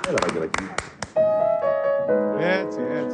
Έλα, Βαγγελάκη. Έτσι, έτσι.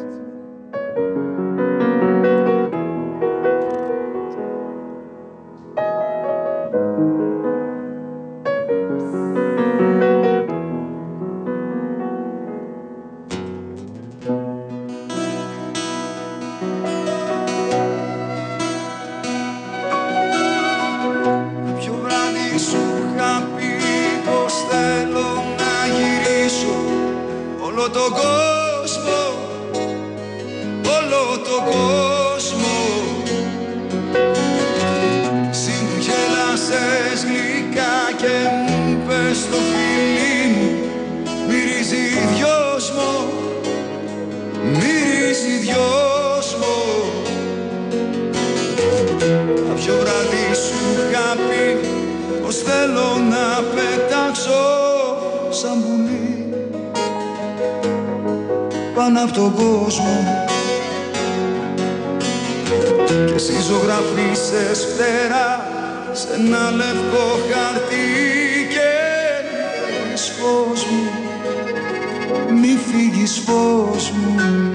Κάποιο βράδυ σου είχα πει πως θέλω να γυρίσω όλο τον κόσμο, όλο τον κόσμο. Συ μου γέλασες γλυκά και μου πες το φίλι μου μυρίζει δυόσμο, μυρίζει δυόσμο. Κάποιο βράδυ σου είχα πει πως θέλω να πετάξω σαν πουλί πάνω απ' τον κόσμο. Και εσύ ζωγραφίσες φτερά σε ένα λευκό χαρτί και λες φως μου, μη φύγεις φως μου.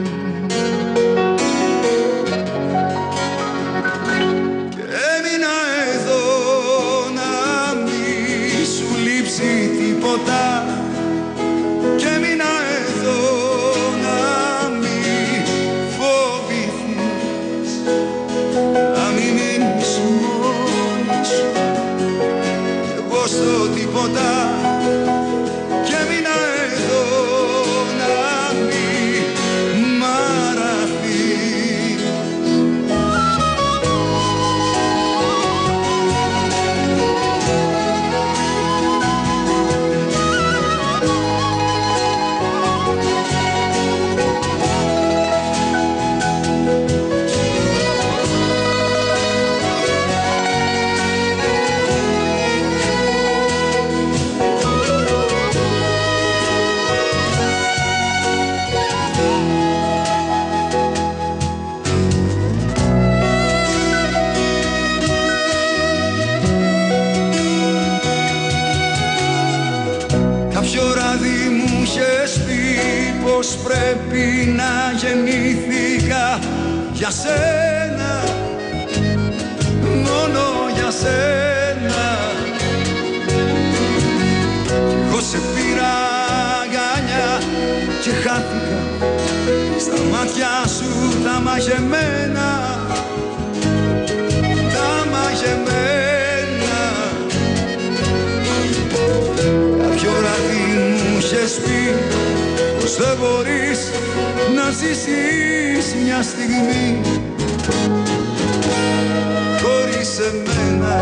Και έμεινα εδώ να μη σου λείψει τίποτα. Και έμεινα εδώ να μη φοβηθείς, να μην μείνεις μόνη σου κι εγώ στο τίποτα. Και έμεινα εδώ να μη μ' αραθείς. Κάποιο βράδυ μου είχες πει πως πρέπει να γεννήθηκα για σένα, μόνο για σένα. Εγώ σε πήρα αγκαλιά και χάθηκα στα μάτια σου τα μαγεμένα, τα μαγεμένα. Κάποιο βράδυ μου είχες πει πως δεν μπορείς να ζήσεις μια στιγμή χωρίς εμένα.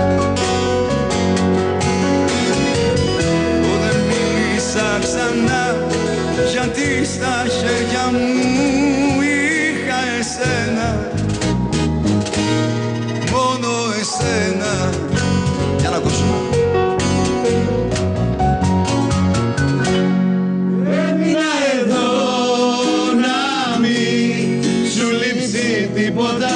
Εγώ δεν μίλησα ξανά γιατί στα χέρια μου είχα εσένα, μόνο εσένα. Για να ακούσουμε. Έμεινα εδώ να μη σου λείψει τίποτα.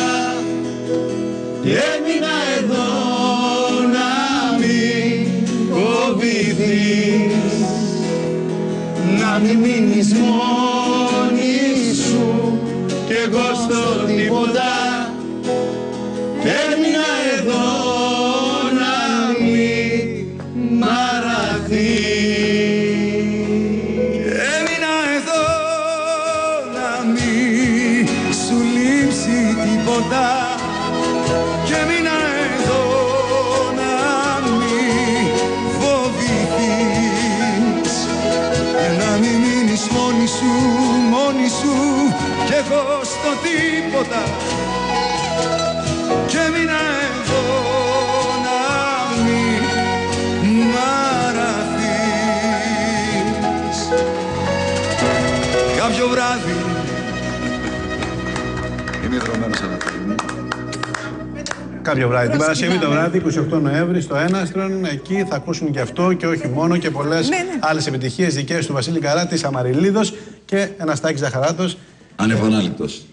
Έμεινα εδώ να μη φοβηθείς, να μην μείνεις μόνη σου κι εγώ στο τίποτα. Έμεινα εδώ να μη μ' αραθείς. Έμεινα εδώ να μη σου λείψει τίποτα. Και έμεινα εδώ να μη φοβηθείς, να μην μείνεις μόνη σου κι εγώ στο τίποτα. Και έμεινα εδώ να μη μ' αραθείς. Κάποιο βράδυ είμαι ιδρωμένος από το μου. Κάποιο βράδυ, την Παρασκευή το βράδυ, 28 Νοέμβρη, στο Έναστρον. Εκεί θα ακούσουν και αυτό και όχι μόνο και πολλές άλλες επιτυχίες δικές του Βασίλη Καρά, της Αμαριλίδος και Αναστάκης Ζαχαράτος. Ανεπανάληπτος.